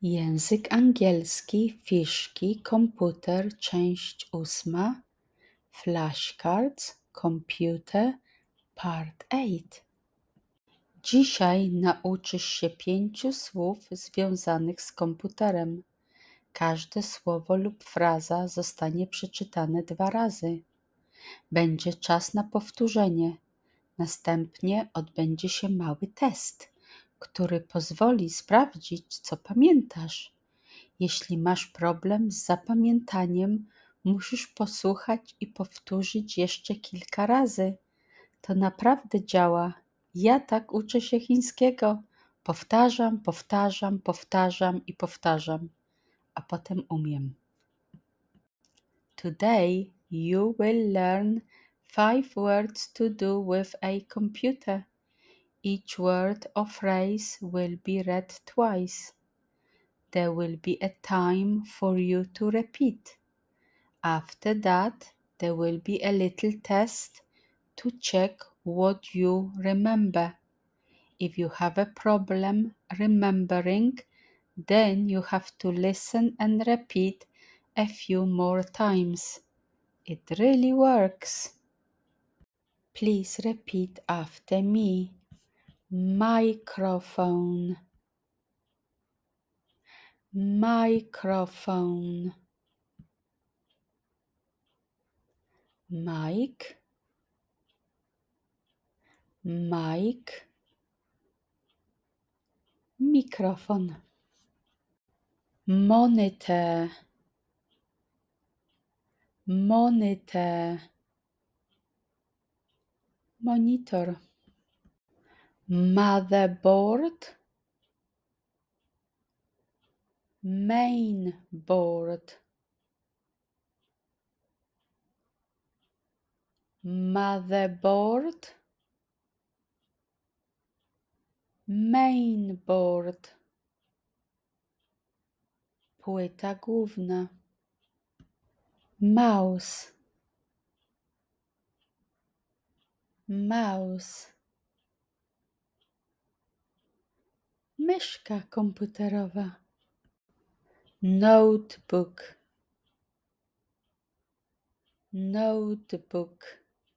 Język angielski, fiszki, komputer, część 8, flashcards, computer, part 8. Dzisiaj nauczysz się 5 słów związanych z komputerem. Każde słowo lub fraza zostanie przeczytane 2 razy. Będzie czas na powtórzenie. Następnie odbędzie się mały test, który pozwoli sprawdzić, co pamiętasz. Jeśli masz problem z zapamiętaniem, musisz posłuchać i powtórzyć jeszcze kilka razy. To naprawdę działa. Ja tak uczę się chińskiego. Powtarzam, powtarzam, powtarzam i powtarzam, a potem umiem. Today you will learn 5 words to do with a computer. Each word or phrase will be read twice. There will be a time for you to repeat. After that, there will be a little test to check what you remember. If you have a problem remembering, then you have to listen and repeat a few more times. It really works. Please repeat after me. Microphone, microphone. Mic, mic, mikrofon. Monitor, monitor, monitor. Motherboard, mainboard. Motherboard, mainboard. Płyta główna. Mouse, mouse. Myszka komputerowa. Notebook, notebook.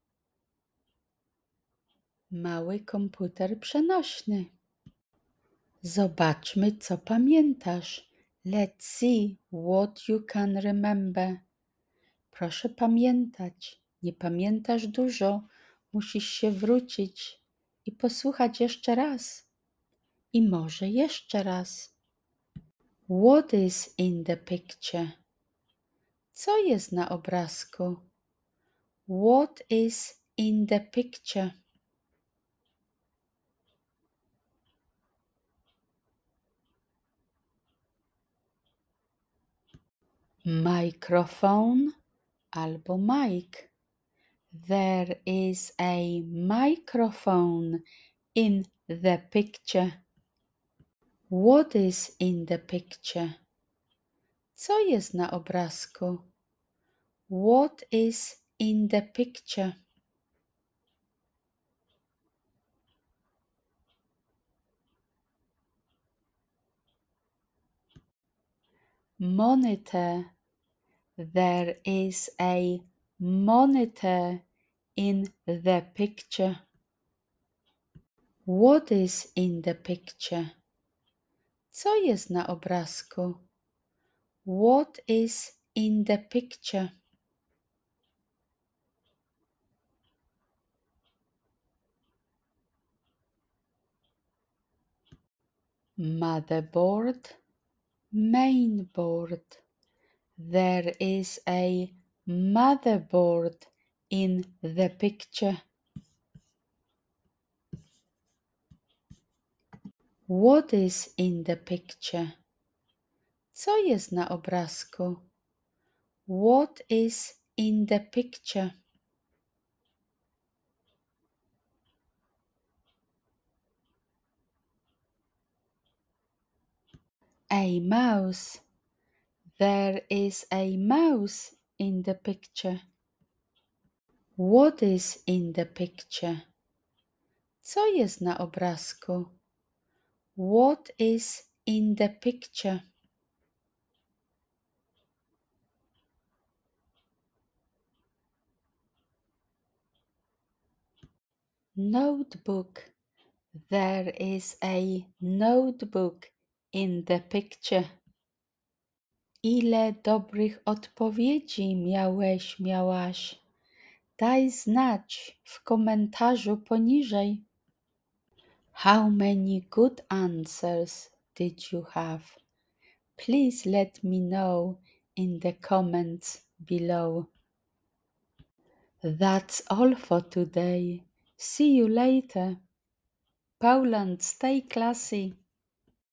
Mały komputer przenośny. Zobaczmy, co pamiętasz. Let's see what you can remember. Proszę pamiętać. Nie pamiętasz dużo. Musisz się wrócić i posłuchać jeszcze raz. I może jeszcze raz. What is in the picture? Co jest na obrazku? What is in the picture? Microphone albo mic. There is a microphone in the picture. What is in the picture? Co jest na obrazku? What is in the picture? Monitor. There is a monitor in the picture. What is in the picture? Co jest na obrazku? What is in the picture? Motherboard, mainboard. There is a motherboard in the picture. What is in the picture? Co jest na obrazku? What is in the picture? A mouse. There is a mouse in the picture. What is in the picture? Co jest na obrazku? What is in the picture? Notebook. There is a notebook in the picture. Ile dobrych odpowiedzi miałeś, miałaś? Daj znać w komentarzu poniżej. How many good answers did you have? Please let me know in the comments below. That's all for today. See you later. Poland, stay classy.